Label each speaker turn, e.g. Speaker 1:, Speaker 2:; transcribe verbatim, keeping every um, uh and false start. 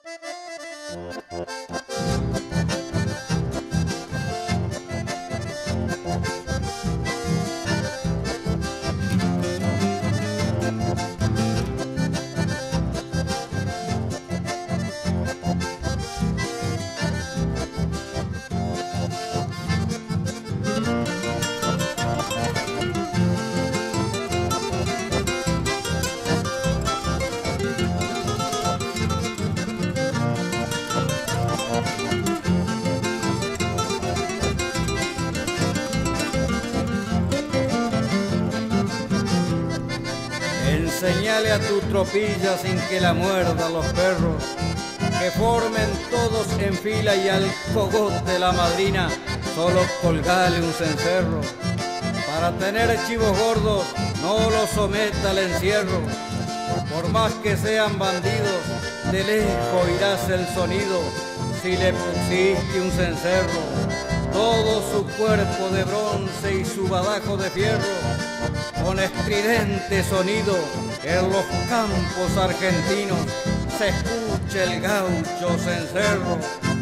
Speaker 1: Enseñale a tu tropilla sin que la muerdan los perros, que formen todos en fila y al cogote la madrina solo colgale un cencerro. Para tener chivos gordos no los someta al encierro, por más que sean bandidos, de lejos irás el sonido si le pusiste un cencerro. Todo su cuerpo de bronce y su badajo de fierro, con estridente sonido en los campos argentinos se escucha el gaucho cencerro.